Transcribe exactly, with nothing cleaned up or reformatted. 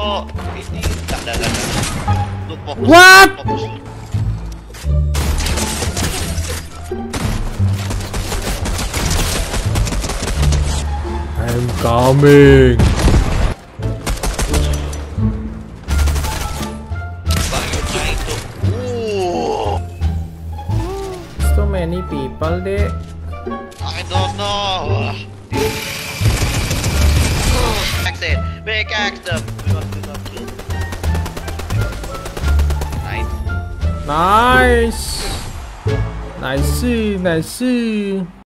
kalau ini tak ada ada. Untuk fokus. What? Fokus. I'm coming. So many people there. I don't know. Axe it. Big axe them. We got, we got killed. Nice. Nice. Nice, nice.